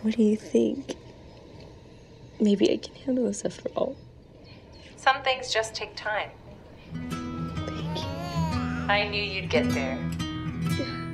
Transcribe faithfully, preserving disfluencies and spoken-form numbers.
What do you think? Maybe I can handle this after all. Some things just take time. Thank you. I knew you'd get there.